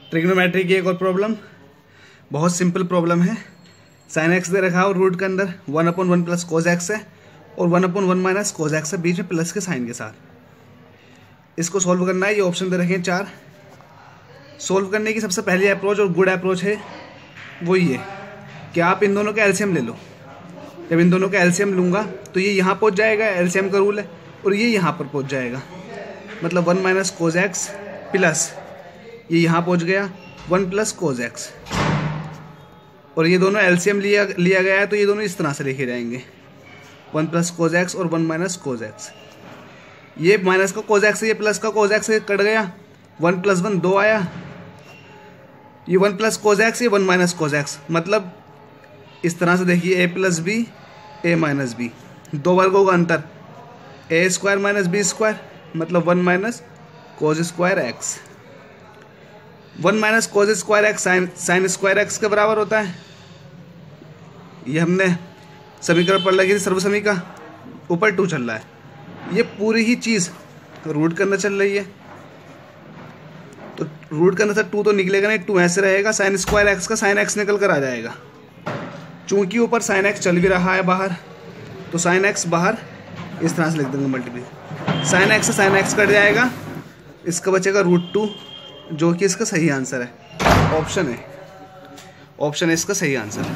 Trigonometry की एक और प्रॉब्लम, बहुत सिंपल प्रॉब्लम है। साइन एक्स दे रखा है और रूट के अंदर 1/1 प्लस कोस एक्स है और 1/1 माइनस कोस एक्स है, बीच में प्लस के साइन के साथ। इसको सॉल्व करना है। ये ऑप्शन दे रखे हैं 4। सॉल्व करने की सबसे पहली अप्रोच और गुड अप्रोच है वो ये कि आप इन दोनों का एलसीएम ले लो। जब इन दोनों का एलसीएम लूँगा तो ये यहाँ पहुँच जाएगा, एलसीएम का रूल है, और ये यहाँ पर पहुँच जाएगा। मतलब 1 माइनस कोस एक्स प्लस ये यहाँ पहुँच गया 1 प्लस कोस एक्स, और ये दोनों एलसीएम लिया गया है तो ये दोनों इस तरह से लिखे जाएंगे 1 प्लस कोस एक्स और 1 माइनस कोस एक्स। ये माइनस का कोस एक्स, ये प्लस का कोस एक्स कट गया, 1 प्लस 1 2 आया, ये 1 प्लस कोस एक्स, ये 1 माइनस कोस एक्स। मतलब इस तरह से देखिए a plus b a minus b, दो वर्गों का अंतर, a square minus b square, मतलब 1 minus cos square x. 1 minus cos square x sine square x के बराबर होता है। ये हमने समीकरण पढ़ लगी थी सर्वसमी का, ऊपर 2 चल रहा है। ये पूरी ही चीज़ रूट के अंदर चल रही है, तो रूट के अंदर से 2 तो निकलेगा नहीं, 2 ऐसे रहेगा, साइन स्क्वायर एक्स का साइन एक्स निकल कर आ जाएगा। चूंकि ऊपर साइन एक्स चल भी रहा है बाहर, तो साइन एक्स बाहर इस तरह से लिख देंगे मल्टीप्लाई, साइन एक्स से साइन एक्स कट जाएगा, इसका बचेगा √2, जो कि इसका सही आंसर है। ऑप्शन है इसका सही आंसर।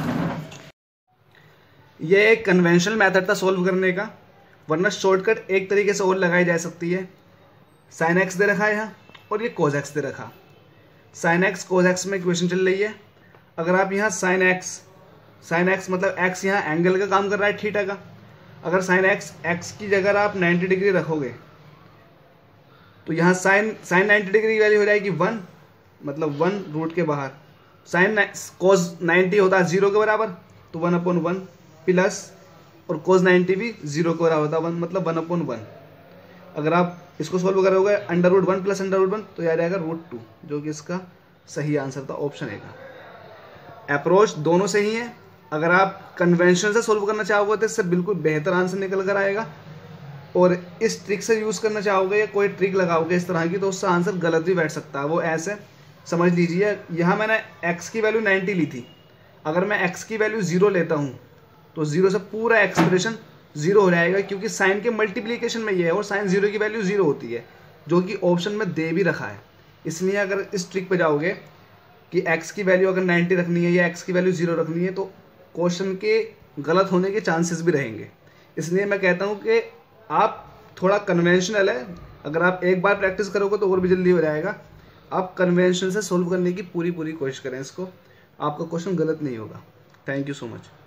ये एक कन्वेंशनल मेथड था सॉल्व करने का, वरना शॉर्टकट एक तरीके से और लगाई जा सकती है। साइन एक्स दे रखा है यहाँ और ये कोस एक्स दे रखा। साइन एक्स कोस एक्स में इक्वेशन चल रही है। अगर आप यहाँ साइन एक्स मतलब एक्स यहाँ एंगल का काम कर रहा है, थीटा का। अगर साइन एक्स की जगह आप 90 डिग्री रखोगे तो यहाँ साइन 90 डिग्री की वैल्यू हो जाएगी 1, मतलब 1 रूट के बाहर। साइन कोस 90 होता है 0 के बराबर, तो 1/1 प्लस, और कोस 90 भी 0 के बराबर होता है 1, मतलब 1/1। अगर आप इसको सोल्व करोगे √1 प्लस √1 तो यह आ जाएगा √2, जो कि इसका सही आंसर था ऑप्शन ए का। अप्रोच दोनों सही है। अगर आप कन्वेंशन से सोल्व करना चाहोगे तो इससे बिल्कुल बेहतर आंसर निकल कर आएगा, और इस ट्रिक से यूज़ करना चाहोगे या कोई ट्रिक लगाओगे इस तरह की तो उससे आंसर गलत भी बैठ सकता है। वो ऐसे समझ लीजिए, यहाँ मैंने x की वैल्यू 90 ली थी, अगर मैं x की वैल्यू 0 लेता हूँ तो 0 से पूरा एक्सप्रेशन 0 हो जाएगा, क्योंकि साइन के मल्टीप्लिकेशन में ये है और साइन 0 की वैल्यू 0 होती है, जो कि ऑप्शन में दे भी रखा है। इसलिए अगर इस ट्रिक पे जाओगे कि x की वैल्यू अगर 90 रखनी है या x की वैल्यू 0 रखनी है तो क्वेश्चन के गलत होने के चांसेस भी रहेंगे। इसलिए मैं कहता हूँ कि आप थोड़ा कन्वेंशनल है, अगर आप एक बार प्रैक्टिस करोगे तो और भी जल्दी हो जाएगा। आप कन्वेंशन से सोल्व करने की पूरी कोशिश करें इसको, आपका क्वेश्चन गलत नहीं होगा। Thank you so much.